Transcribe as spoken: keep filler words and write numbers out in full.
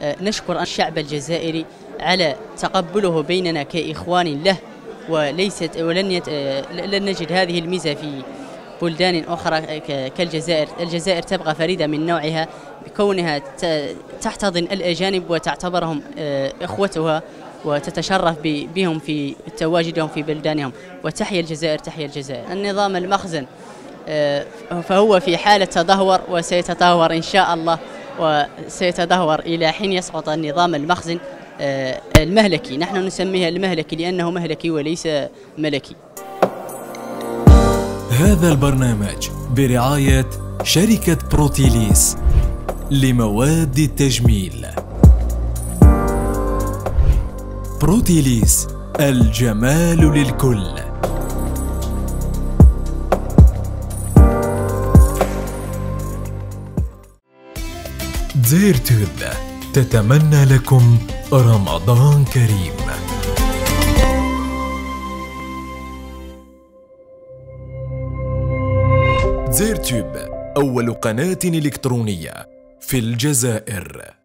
نشكر الشعب الجزائري على تقبله بيننا كإخوان له، وليست ولن يت... لن نجد هذه الميزة في بلدان أخرى كالجزائر. الجزائر تبقى فريدة من نوعها بكونها تحتضن الأجانب وتعتبرهم إخوتها وتتشرف بهم في تواجدهم في بلدانهم. وتحيا الجزائر، تحيا الجزائر. النظام المخزن فهو في حالة تدهور وسيتدهور إن شاء الله، وسيتدهور إلى حين يسقط النظام المخزن المهلكي. نحن نسميه المهلكي لأنه مهلكي وليس ملكي. هذا البرنامج برعاية شركة بروتيليس لمواد التجميل. بروتيليس، الجمال للكل. زيرتوب تتمنى لكم رمضان كريم. زيرتوب، أول قناة إلكترونية في الجزائر.